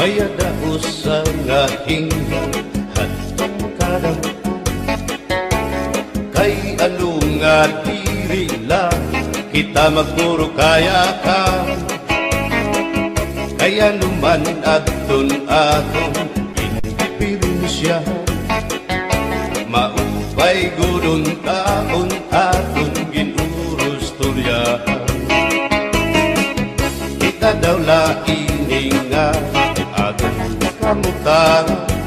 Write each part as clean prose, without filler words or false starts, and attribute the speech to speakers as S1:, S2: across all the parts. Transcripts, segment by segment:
S1: Mayada usa nga ingnan hadtong kadang kay ano nga diri lang kita magpuro kaya ka kaya naman aton indipirensya maupay gudon taon aton ginurus turyahan kita daw laing nga aton kamutan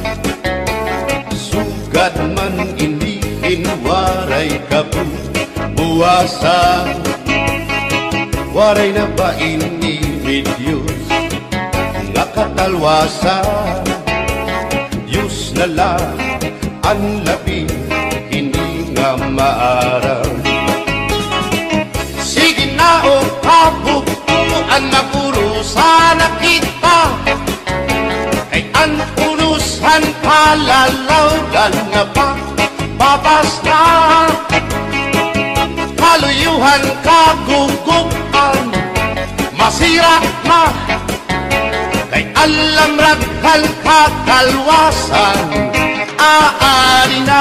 S1: sugad man iniin waray kabuwasan waray na ba ini Diyos nga katalwasan Diyos na lang ang labi hindi nga maaraw sige na o kabubuan magurusan na kita kay ang unusan palalawgan nga pa babas na kaluyuhan kagugupan masira na kay alam raghal kakalwasan aari na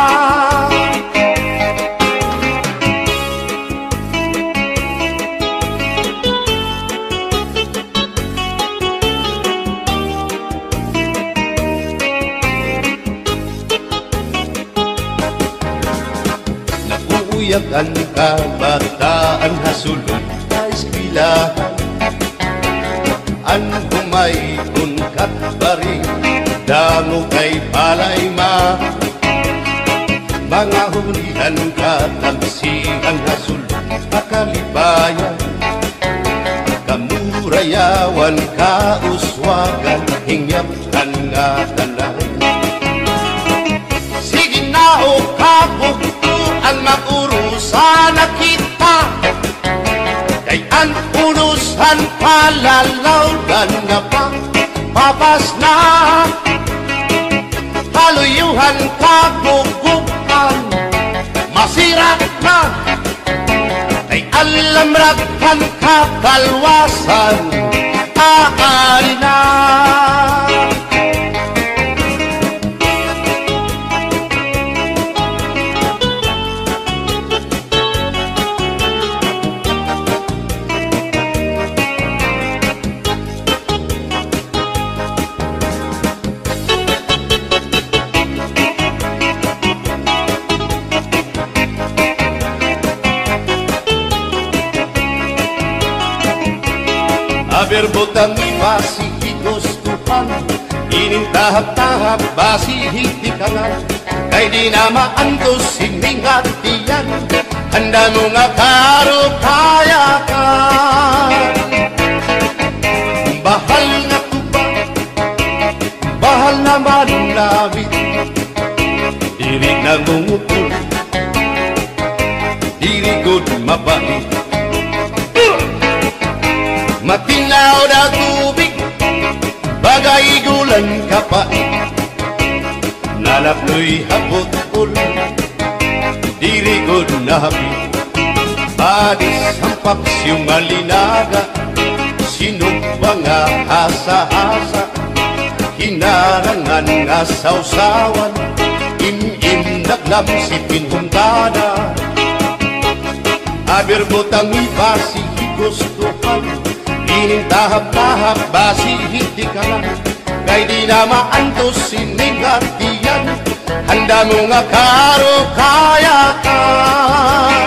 S1: naguuyag ang kabataan hasulod sa eskwelahan ang humay unkat bari dango kay palayma mga hunihan katamsihan hasulod kakalibayan kamurayawan kauswagan hingyapkan nga tanan sige na o kabuktuan magurusan na kita kay ang unusan palalawgan nga pa papas na kaluyuhan kagugupan masira na kay alam raghal kakalwasan aari na berbotang basi higustuhan inintahap-tahap basi hitikangan kay di na maantos sining hatiyan handa mo nga karo kayakan bahal na tuba bahal na manlabit diri na mungupul diri good mabait matinaw na tubig bagay gulan kapait nalapnoy hapot ulan diri good na hapit adis hampak siyong malinaga sinubang nga hasa-hasa hinarangan nga sausawan im-im naklam si pinhuntada aberbotang ibasi higustuhan inintahap-tahap basi hitikangan kay di na maantos sining hatiyan handa mo nga karo kayakan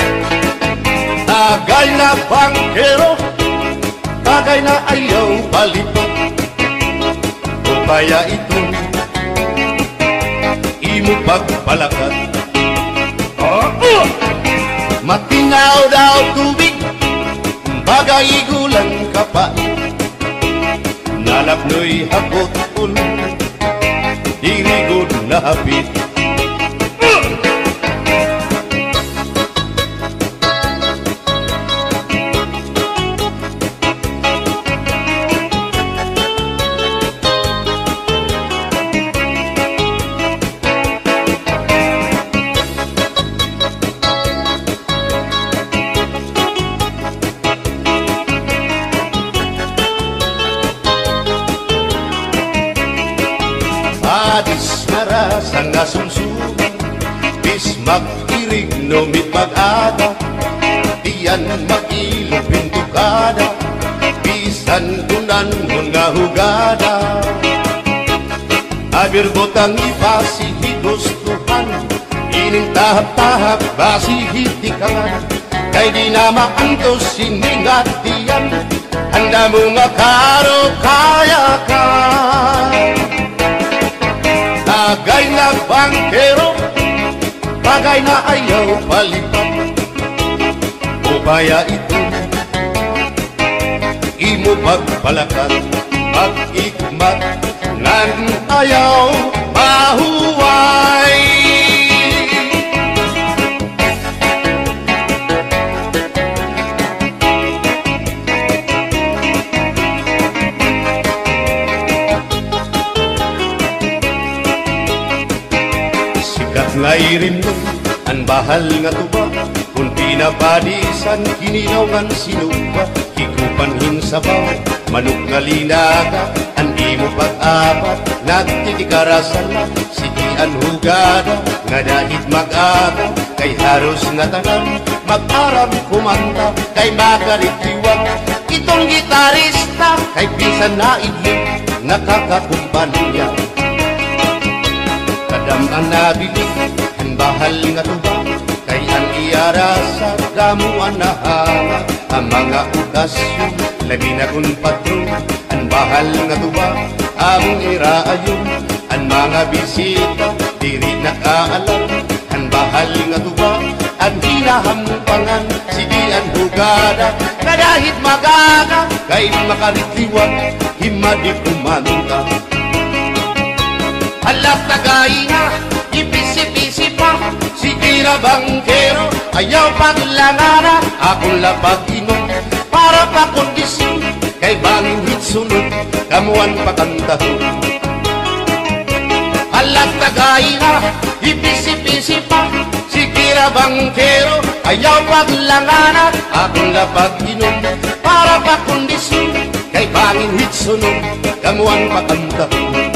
S1: tagay na bangkero tagay na ayaw balitot o kaya ito imo pagpalakat matinaw daw tubig bagay gulan kapait nalapnoy hapot ulan diri good na hapit kasumsuman, bis mag-irig numit mag-ada, diyan mag-ilog pintukada, bisan kunan mo nga hugada. Abir botang ipasihi gustuhan, ining tahap-tahap basihi ikaw, kay di na maantos siningatian, handa mo nga karo kaya ka. Bagay na bangkero, bagay na ayaw palipat, upaya ito imo pagpalakat, pag-ikmat ngan ayaw mahuway. Sikat ngay rin mo ang bahal nga tuba, kung pinapadisan kininawgan sinuba, hikupanhin sa baw manok nga linaga, andi mo pag-apat nagtitikarasan na, sige ang hugada nga dahit mag-aga, kay haros nga tanan mag-aram kumanta, kay makaritiwag itong gitarista, kay bisan na idlim nakakakumpanya. Kadam ang nabilig ang bahal nga tuba, kay ang iarasa gamuan na hanga, ang mga okasyon labi na kung patron, ang bahal nga tuba among iraayon, ang mga bisita diri nakaalam, ang bahal nga tuba ang hinahampangan, sige ang hugada na dahit magaga, kay makaritiwag himadi kumanta. Alak tagay na, ipisi-pisi pa, sige na bangkero, ayaw paglangana, akong lapag-inom, para pa kondisyon, kay bangin hitsunod, kamuan pakantahon. Alak tagay na, ipisi-pisi pa, sige na bangkero, ayaw paglangana, akong lapag-inom, para pa kondisyon, kay bangin hitsunod, kamuan pakantahon.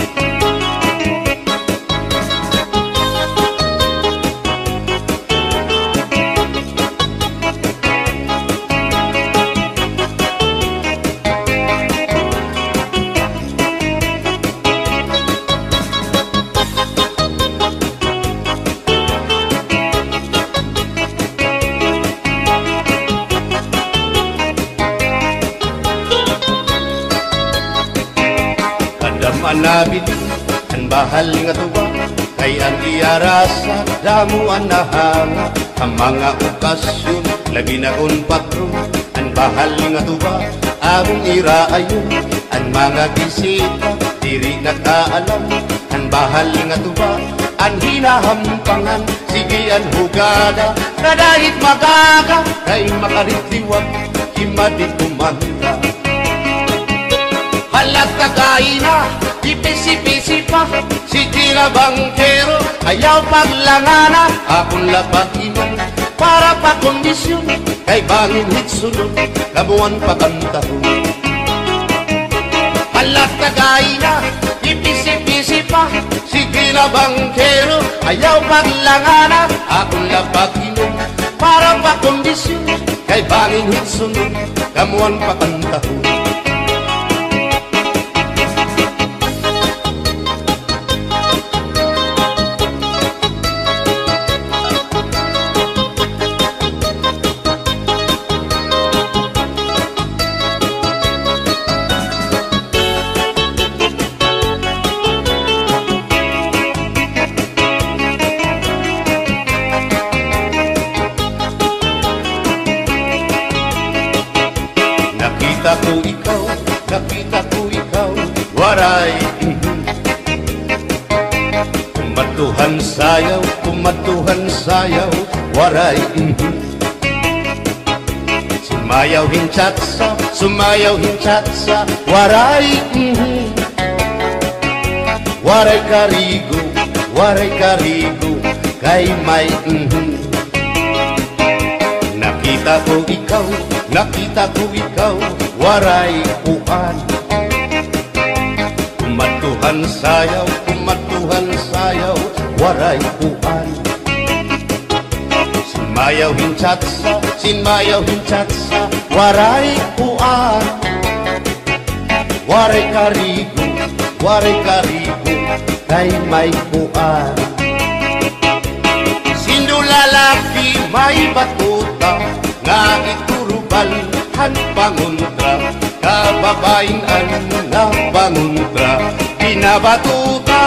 S1: Manabili ang bahal nga tuwa, kay ang iarasa damuan na hanga, ang mga okasyon labi na kung patron, ang bahal nga tuwa among iraayon, ang mga bisita diri nakaalam, ang bahal nga tuwa ang hinahampangan, sige ang hugada na dahit magaga, kay makaritiwag himadi kumanta. Halat tagay na, ipisi-pisi pa, sige na bangkero, ayaw paglangana, akong lapag-iman, para pa kondisyon, kay bangin hitsunod, kamuan pakantahon. Halat tagay na, ipisi-pisi pa, sige na bangkero, ayaw paglangana, akong lapag-iman, para pa kondisyon, kay bangin hitsunod, kamuan pakantahon. Nakita ko ikaw, waray kumatuhan sayaw, waray sumayaw hinchatsa, waray waray karigo, kay may nakita ko ikaw, waray uan, kumatuhan sayaw, waray puan. Sinmayaw hinchatsa, waray puan. Waray karigo, kay may puan. Sindulalaki may batuta, nga iturubalhan panguntra, kababayan na panguntra, pinabatuta.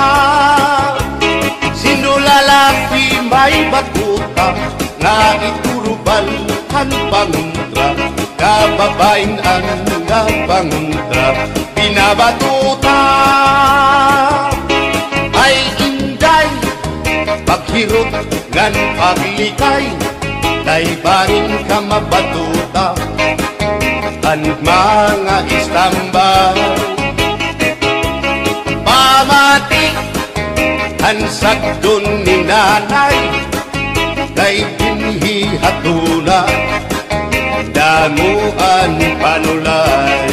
S1: Sindulalaki may batuta, nga iturubalhan panguntra, kababayan na panguntra, pinabatuta. Ay inday paghirot ngan paglikay, kay barin ka mabatuta ang mga istambay. Pamati ang sagdon ni nanay, kay binhi hatuna damuan panulay.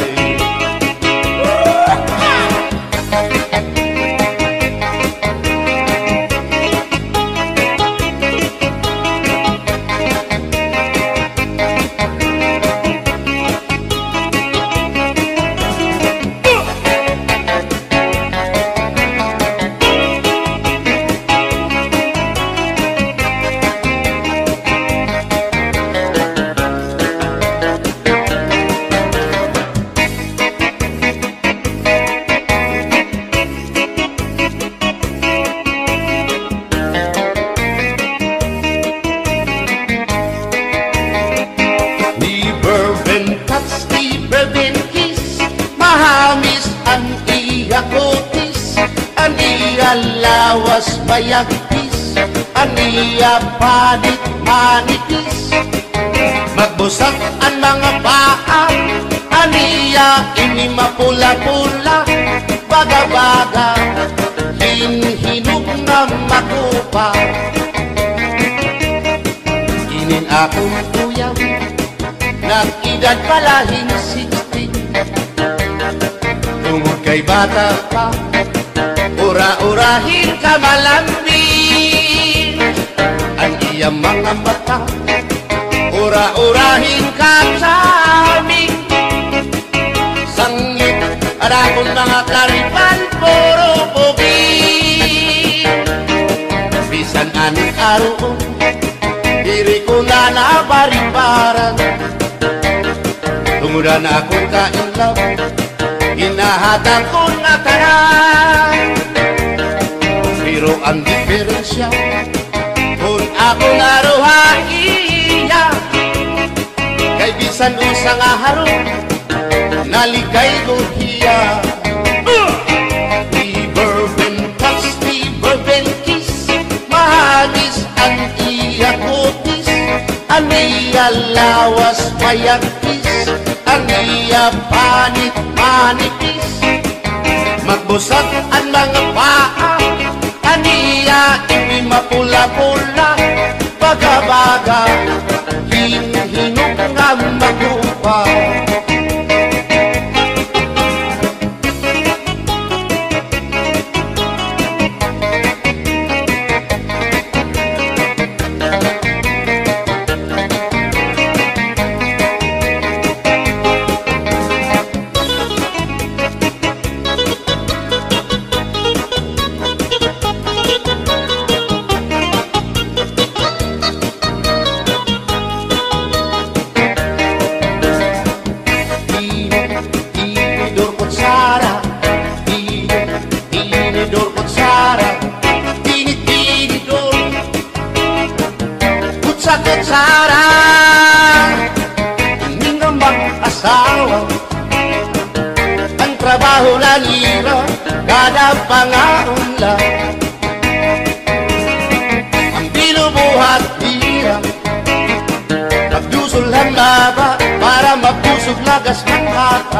S1: Mahamis ang iya kutis, ang iya lawas bayagtis, ang iya panit manipis. Magbusag ang mga paa, ang iya ini mapula-pula, baga-baga, hinhinog na makupa. Inin akong kuya, nag-edad palahin 60. Tungod kay bata pa, ura-urahin ka malambing. Ang iyang mga mata, ura-urahin ka sa aming. Sanglit, adakong mga karipan, puro pugi. Bisan anong araw, diri ko na nabaribaran. Tumudan akong kainlaw, hinahatang ko na tanan. Pero ang diferensya, kung ako naruhaiya, kay bisan usang harong, naligay ko hiya. Never been touched, never been kissed, mahalis ang iya kutis, ang iya lawas mayagtis, ang iya panit manipis. Magbusag ang mga paa, aniya imi mapula-pula, baga-baga, hinhinog nga magupa. Kutsara, hindi nga mag-asawa, ang trabaho na lira, kada pangaunla. Ang binubuhat tira, nagdusol ang laba, para mapusog lagas ng bata.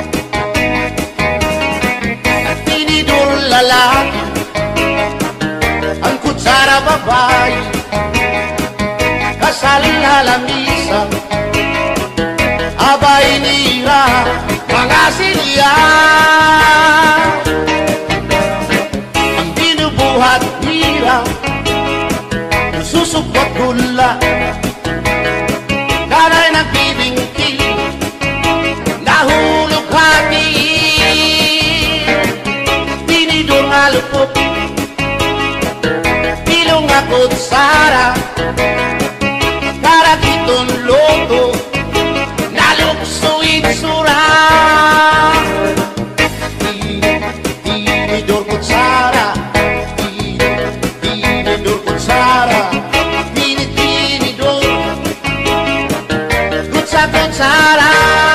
S1: At tinidor lalaki, ang kutsara babae, kasal na lamisa, abay nila mga silya. Ang binubuhat niya nalupok ilong ako't sara para kitong loto naluksuit sura tinidor ko't sara tinidor ko't sara tinidor ko't sara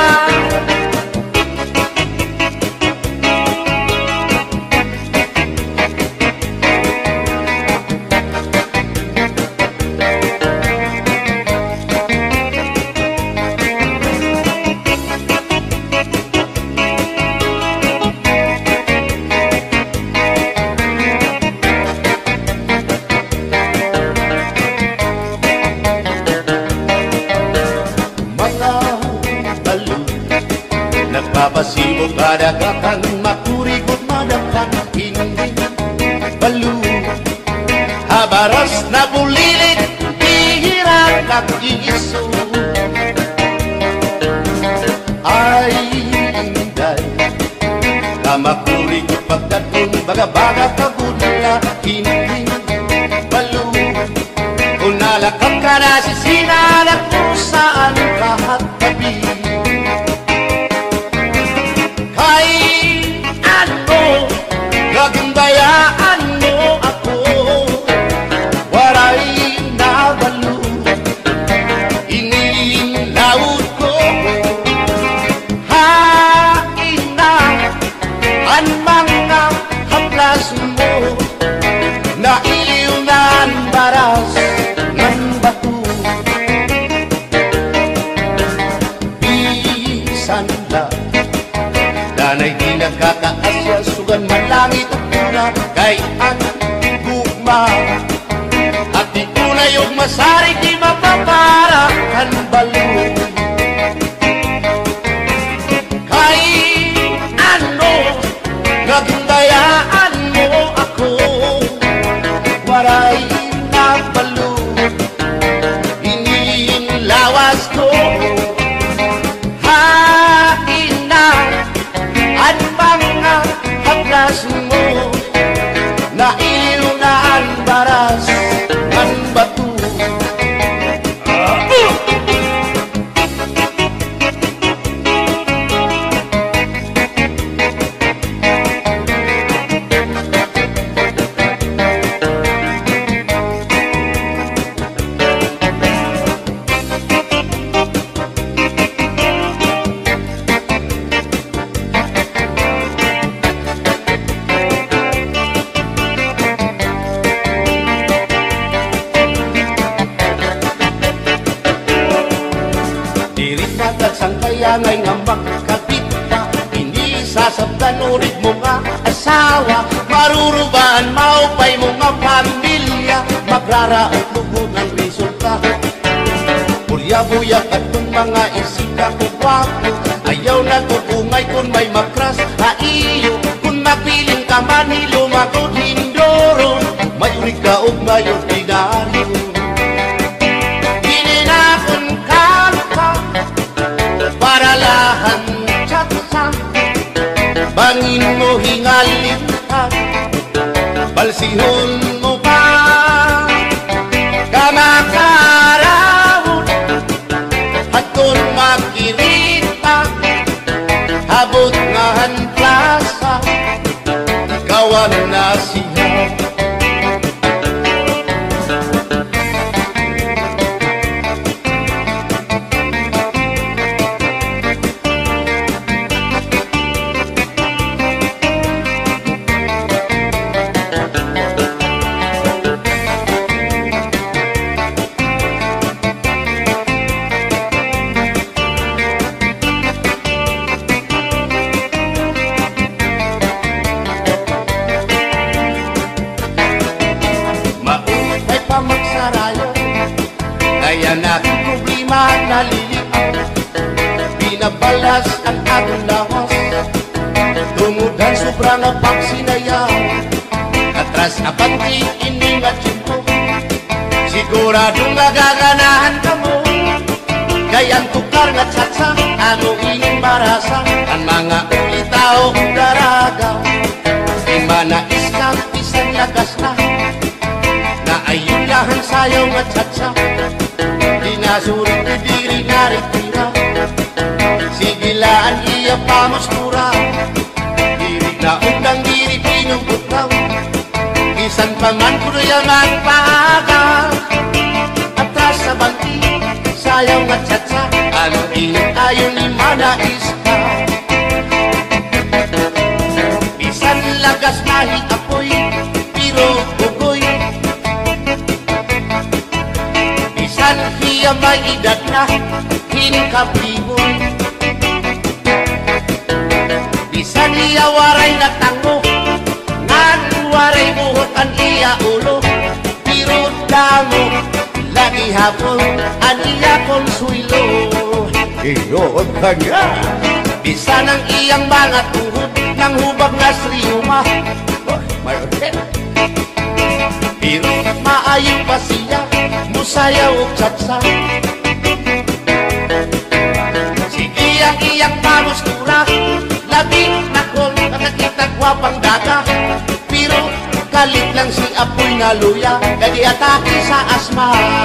S1: Nagpapasibo kadagatan, makurikot madapan, hindi balo. Habaras na bulilit, hihirap kag-iiso. Ay, inday, kamakurikot pagdaton, baga-baga kabunla, hindi balo. Kung nalakap ka na sisinanak kung saan kahat tabi. Gagandayaan mo ako, waray na balo, inilaot ko, hain na ang mga haplas mo, nailiw na ang baras ng bato. Bisan lang, danay di nagkakaasya, sugan man langit at tuna, kay ang gugma. At di tuna yung masarig, di mapapara kan balo. Kay ano, nagundayaan mo ako, waray na balo, inilawas ko. Mo na iliw na ang baras ng bato. Sang kaya ngay nga magkapit ka, hindi sasabdan ulit mo nga asawa, marurubaan maupay mo nga pamilya, magraraot lugod ng resulta. Bulya-buyak at kung mga isika ko wapo, ayaw na tutungay kung may makras haiyo, kung mapiling ka man hilumagod hindoron, may urig ka o may ordinaryo. Paralahan tsatsa, bangin mo hingalin ka, balsihon mo pa, kamakarahon, at kung makirita, habot nga han plasa, kawan na siya. Kaya natin problema naliliit, binabalas ang ating lawas, tumudan sobrang pagsinaya, atras apanti iningat yun, siguradong nagaganahan ka mo, kayang tukar nga tsatsa, ano ining marasa, ang mga ulitao daraga, di manais ka sayaw nga tsatsa. Dinasurit ni diri naritira, sigilaan iya pamustura. Diri na undang diri pinubutaw, isan paman kuruyangan paagal. Atras sa bangki, sayaw nga tsatsa, ano init ayon ni manais ka. Bisan lagas mahit apoy, pero bugoy. Bisan hiya may edad na, hinkabliboy. Bisan hiya waray na tango, ngan waray buhot ang iya ulo. Pero damo, lagi hapon, ang iya konsuelo. Iyon ka nga. Bisan ang iyang mga tuhod, nang hubag na sriyuma. May hotel. Pero maayo pa siya, musayaw o tsatsa. Sige ang iyang pamustura, labing na kong nakakita gwapang daga. Pero kalit lang si apoy na luya, kadi atake sa asma.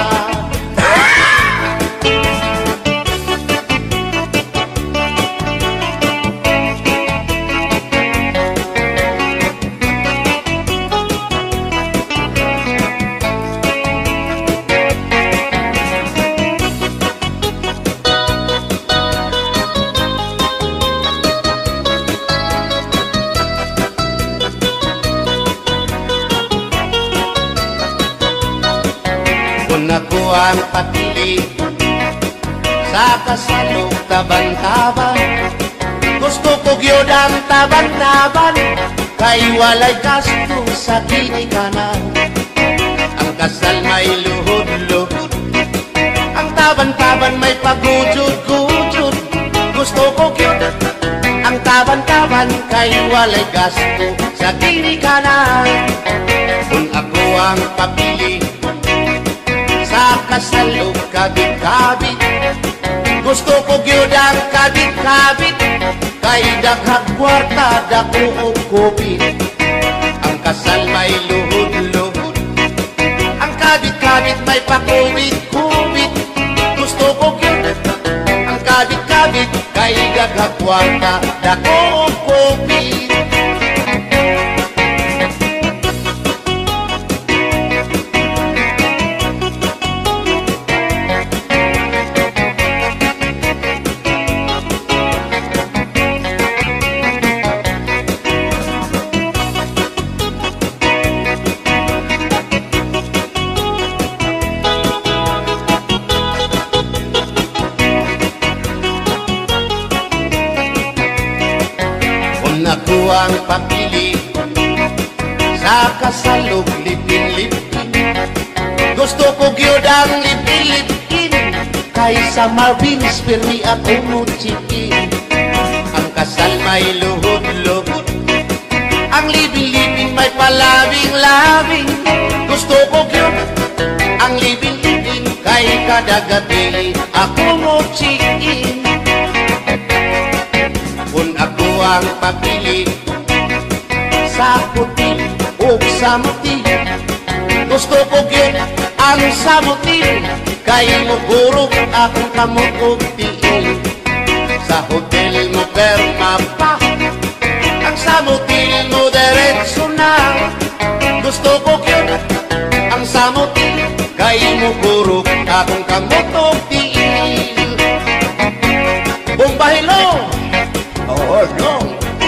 S1: Kung ako ang patili sa kasalog taban-taban, gusto ko gyud ang taban-taban, kay walay gasto sa kinikanan. Ang kasal may luhod-luhod, ang taban-taban may pagujud-gujud. Gusto ko gyud ang taban-taban, kay walay gasto sa kinikanan. Kung ako ang papili sa kasalog kabit-kabit, gusto ko gyud ang kabit-kabit, kay daghang kwarta dako og kopi. Ang kasal may luhod-luhod, ang kabit-kabit may pakubit-kubit. Gusto ko gyud ang kabit-kabit, kay daghang kwarta dako og kopi. Ako ang papili sa kasalog lipin-lipin, gusto ko gyud ang lipin-lipin, kaysa Marvin's pirmi ako muchikin. Ang kasal may luhod-luhod, ang lipin-lipin may palabing-labing. Gusto ko gyud ang lipin-lipin, kay kada gabi ako muchikin. Kung ako ang papili sa puti o samuti, gusto ko gyud ang samuti, kay mugurog akong kamot og tiil. Sa hotel mo perma pa, ang samuti mo diretso na. Gusto ko gyud ang samuti, kay mugurog akong kamot og tiil. Bumbahilo! Oh no,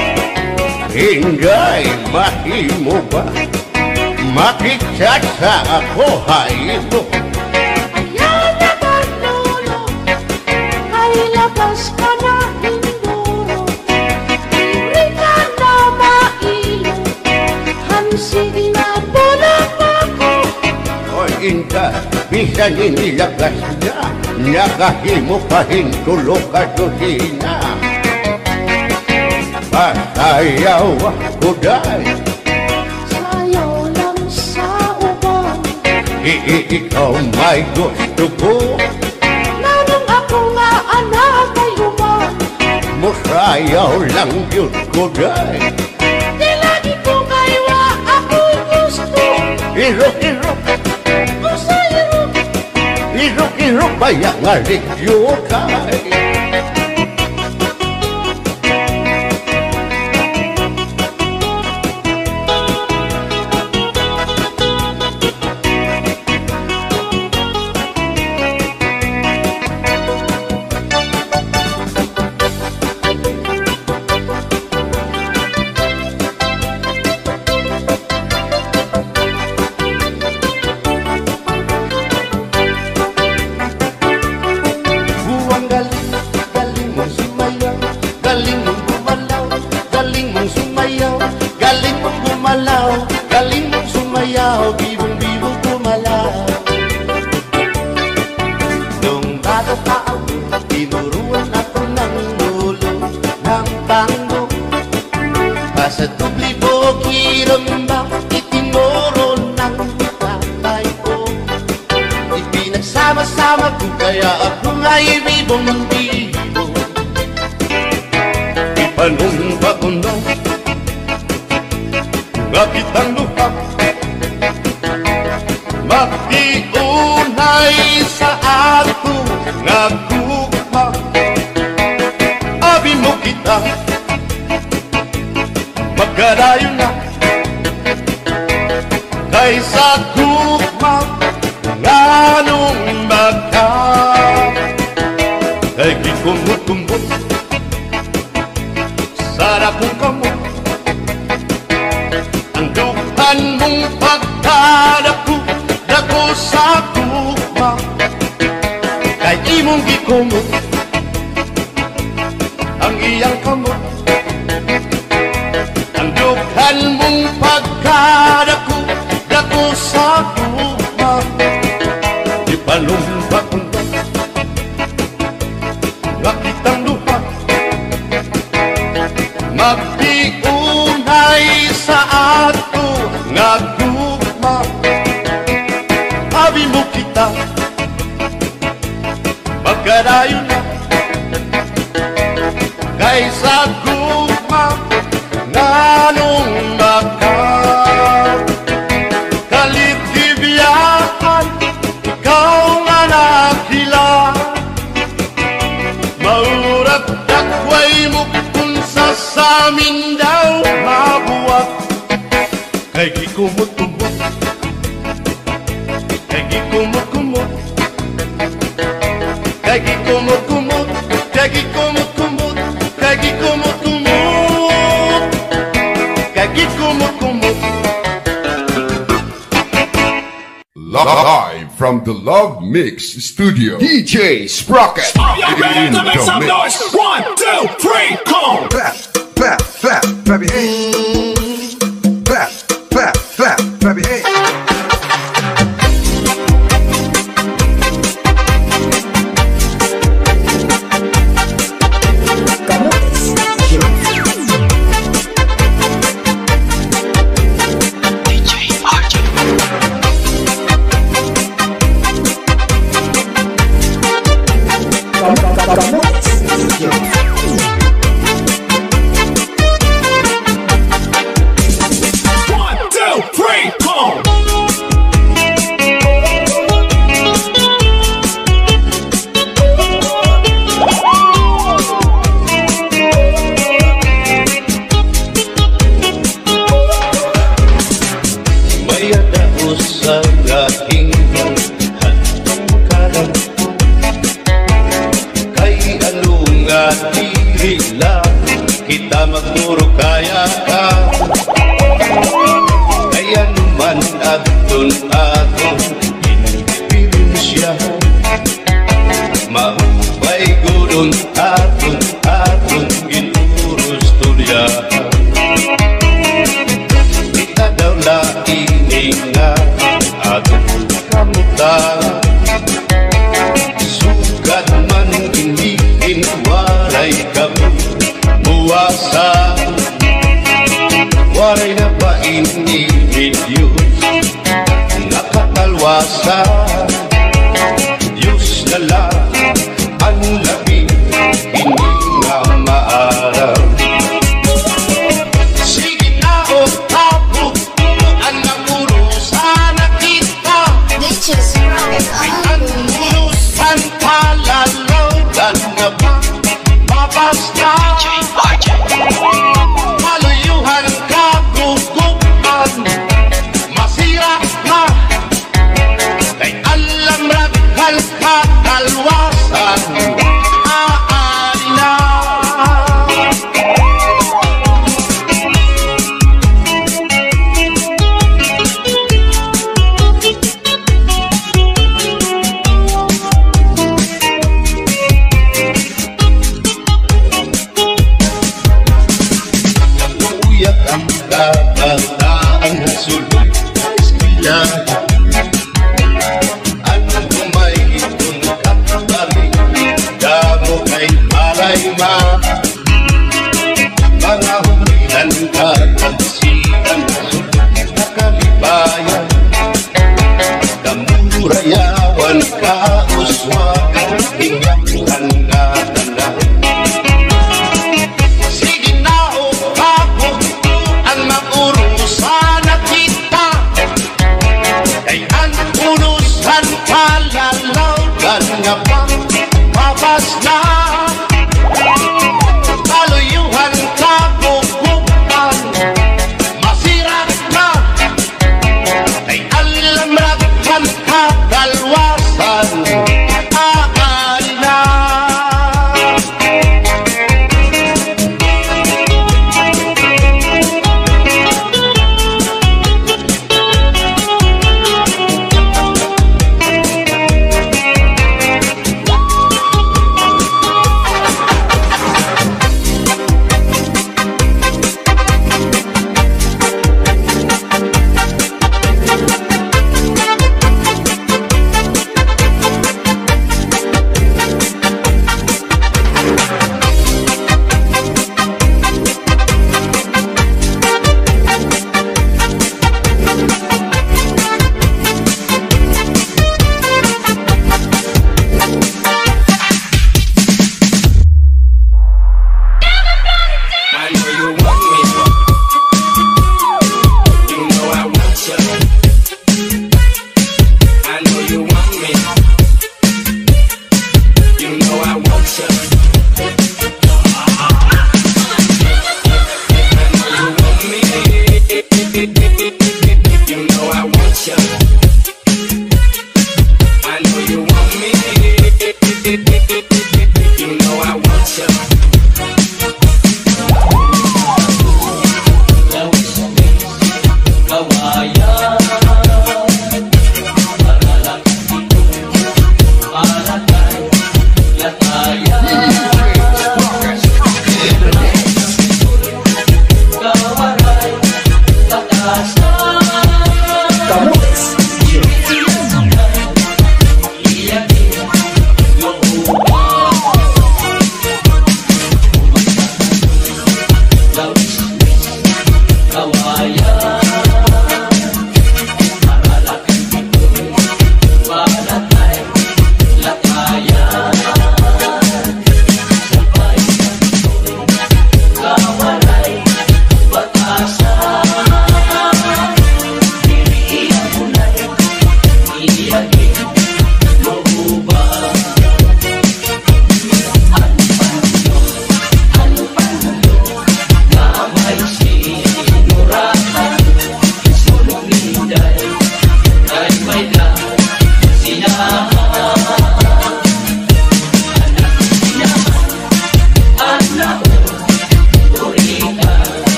S1: Inday, mahimo ba? Makichat sa ako, haymo.
S2: Ayaw na ba, lolo? Ay labas ka na, induro. Diri ka na mailo, hansig na bulag ako.
S1: O Inday, bisan inilagas na, nakahimo pa hintulog ka dosina. Pasayaw ako dahil
S2: Sayaw lang sa ubang,
S1: ikaw may gusto ko.
S2: nanong ako nga anak ay umang.
S1: Musayaw lang yun ko dahil
S2: Di lagi ko kaywa ako'y gusto.
S1: Iro, iro,
S2: Kung sa'yo
S1: irok-irok bayang ngarik yukay. Galing mong sumayaw, bibong-bibong gumalaw. Nung bata pa ako, tinuruan ako ng lolo ng tango. Basta tublibo, kiramba, itinuro ng tatay ko. Ipinagsama-sama ko, kaya ako nga'y bibong-bibong. Ipanumpa ko na ngapit ang lupa, magtiunay sa ato nga gugma. Abi mo kita, magkarayo na kaysa gugma nga nung magka. Kay gikumot-kumot sarap kong kamot, ang mong pagkadako, dako sa gugma. Kay imong gikumot ang iyang kamot, ang dughan mong pagkadako, dako sa gugma. Ipalumpa ko na ngapit ang lupa, magtiunay sa ato nga gugma. Abi mo kita, magkarayo na kaysa gugma nga nung maka. Kalibdibiyahan, ikaw nga nakila, maurat dakway mo kung sa amin daw mabuwak. Kay gikumot-kumot, kay gikumot-kumot, kay gikumot-kumot, kay gikumot-kumot, kay gikumot-kumot, kay gikumot-kumot.
S3: Live from the Love Mix Studio, DJ Sprocket.
S4: Are you ready to make some noise? 1, 2, 3, come on!
S3: Clap, clap, clap, clap your hands. Clap, clap, clap, clap your hands.
S1: Kita magturo kaya ka, kaya naman aton inspirasya, maupay gudon aton ginurus tulya. Kita daw laing nga aton kamutan, sugat man iniin waray kami buwasa, waray na ba ini-Diyos nakatalwasa. Diyos na lang ang labing hindi nga maaraw. Sige na o tapo ang napuro sana kita, ay ang mulo papas na maluyuhan kagugupan masira na kay alam raghal kakalwasan aali na kabataan sulod sila ano may itong kapatid damo kay malay ma mga humilan katagsigan sulod na kalibayan damurayawan kauswagan hingyakan na tanda palalaw nga pa papas na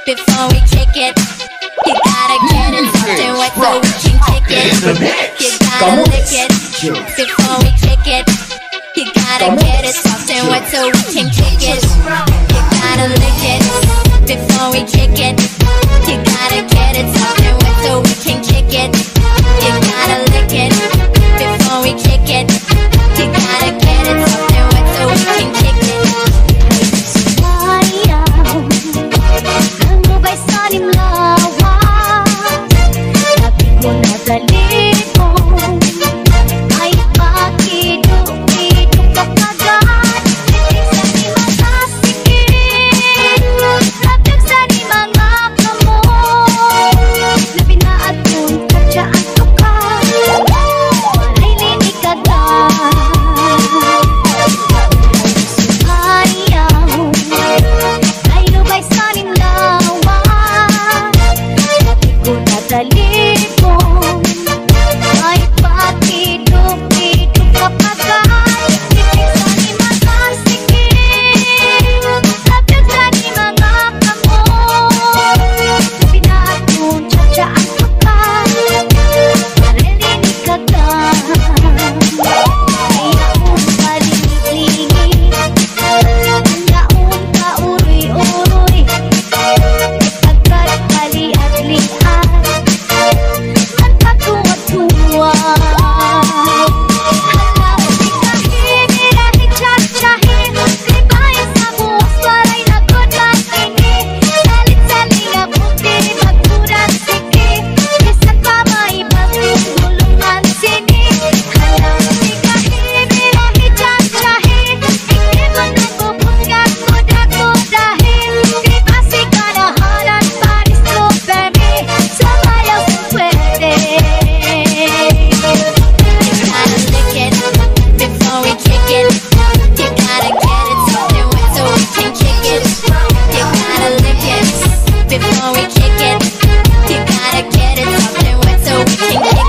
S5: before we kick it. You gotta get it soft and wet so we can kick it. You gotta lick it before we kick it. You gotta get it soft and wet so we can kick it. You gotta lick it before we kick it. You gotta get it soft and wet so we can kick it. You gotta lick it before we kick it. You gotta get it soft and wet so we can kick it. Ang mabay sa nimlawa, sabi ko na galit mo. Ay pakido-kido ka kagad, sa di makasikit, labig sa di mga kamo. Labi na at kung kadyaan ko ka, walay linig kagad. Ayaw lubay sa nimlawa, sabi ko na galit mo. Ay pakido-kido ka pagkat, ibig sa di makasikit, labig sa di mga kamo. Labi na at kung tsatsaan ko ka, marinig ka ka. Ayaw palinig-ligig, yaon ka uroy-uroy, agad pali-at-lian, ang katuwa-tuwa. Alam di kahit tsatsyahin, kribayan sa buwas waray nagod makini. Salit-saling abuti, magturan sige, bisan pa maibagin gulungan sini. Alam di kahit tsatsyahin, hindi mo nagpupunggak kuda-kudahin. Kribasi kanahanan, paris strawberry, sumayaw sa pwede. You gotta lick it before we kick it. You gotta get it soft and wet so we can kick it. You gotta lick it before we kick it. You gotta get it soft and wet so we can kick it.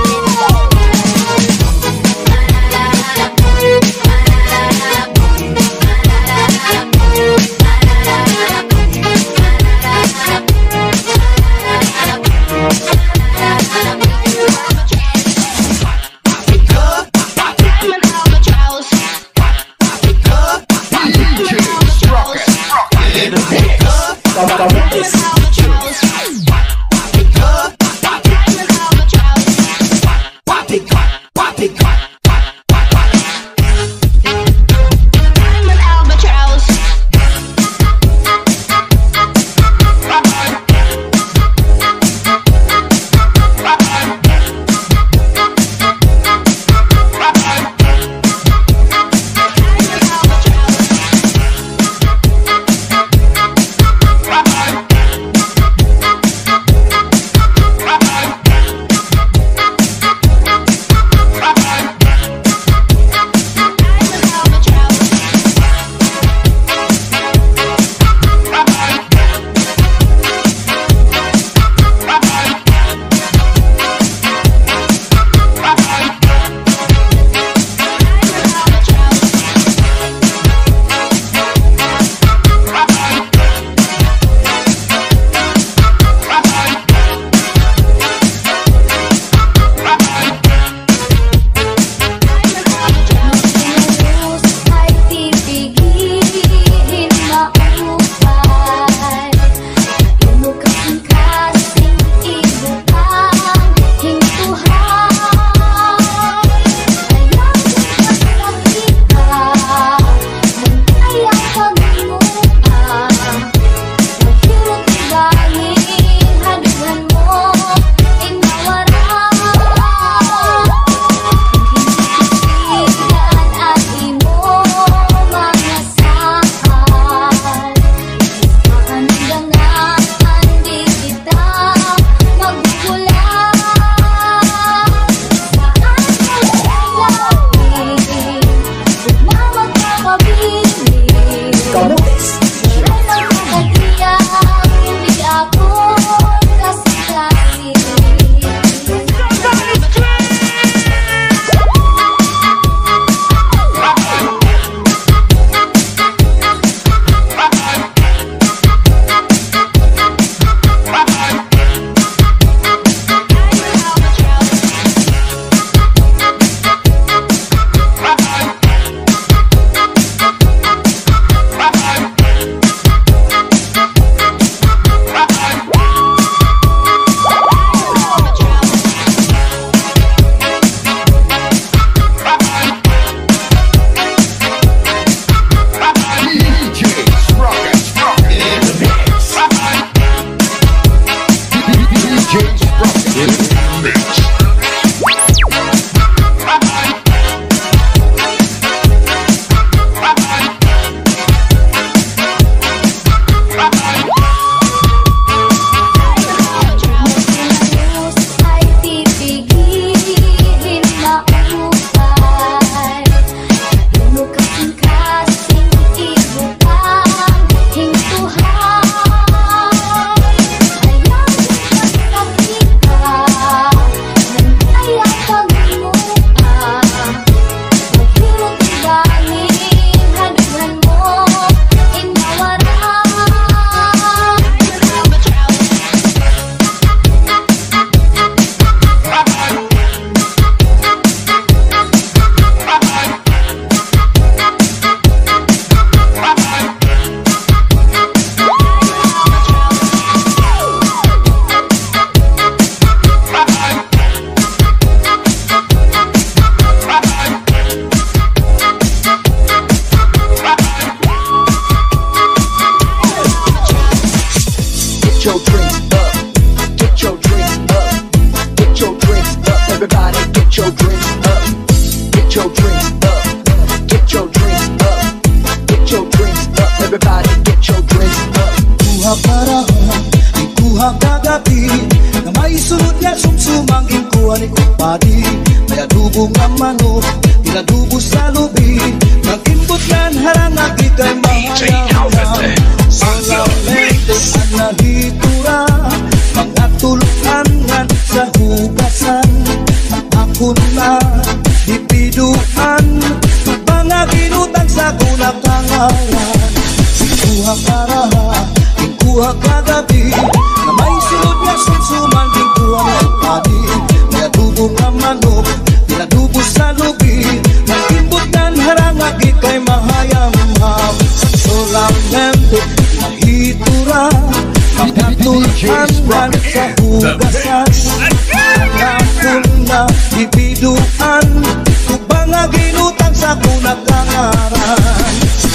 S6: padi, may adubo nga manok, inadubo sa lubi. Nag-input yan harangagi kay mahayang solamente ang nahitura. Mga tulukan sa hugasan, ako na dipiduan. Mga ginutang sa kunakangawan, ikuha karaha, ikuha kagabi. Na may sunod nga sumsuman, ikuha ng padi. May adubo nga manok, inadubo sa lubi. Nag-imbutan harangagi kay mahayang ham. Solamente nahitura, mga tulukan sa hugasan. Ako na dipiduan, mga ginutang sa kunakangaran.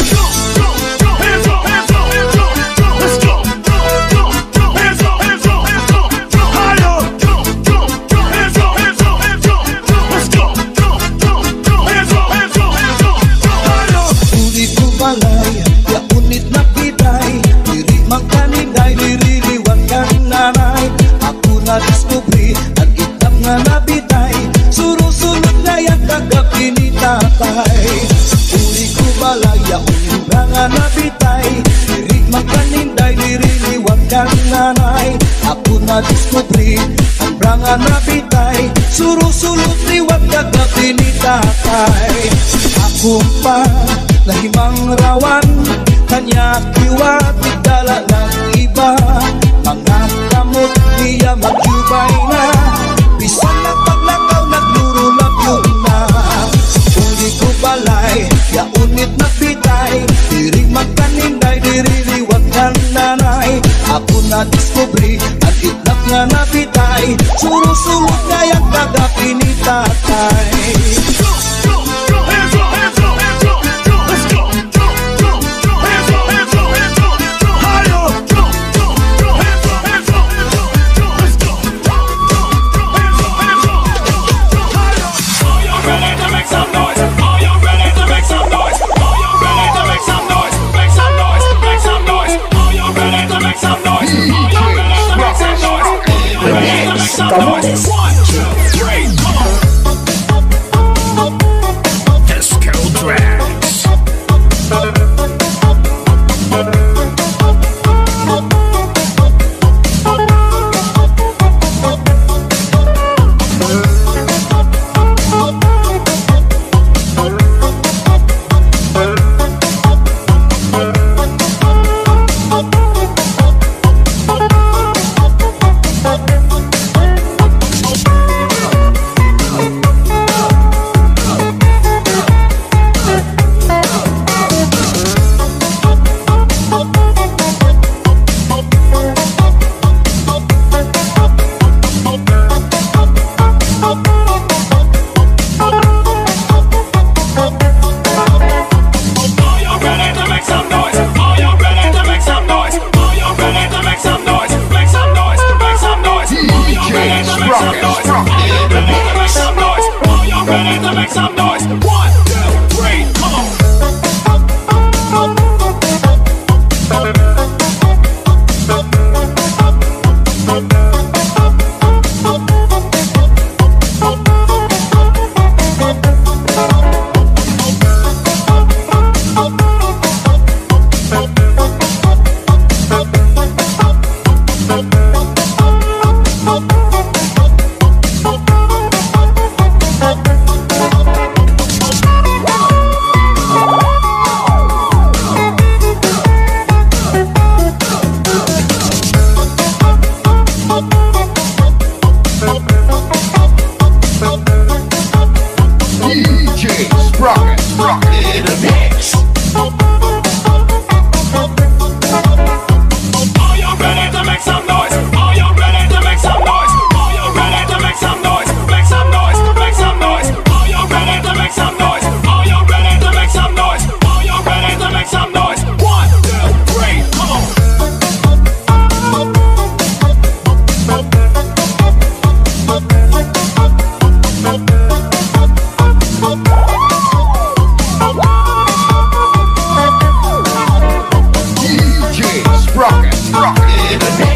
S6: Uli ko balay, ya unit na piday, diri magkaninday, diriliwan ka nanay. Ako na diskubri, ang itam nga nabitay, surusunod na yan kagabi ni tatay. Uli ko balay, ya unit nga nabitay, diri magkaninday, diriliwan ka nanay. Ako na diskubri, ang branga nabitay, surusunod liwan kagabi ni tatay. Ako pa nahimang rawan, kanya kiwat igdala ng iba. Mga kamot niya magyubay na, bisan na paglakaw naglurulap yun na. Uli ko balay, ya unit na pitay, diri magkaninday, diri liwag ng nanay. Ako na diskubri, ang itlap nga napitay, surusulot na yung kagabi ni tatay.
S3: Rock it in the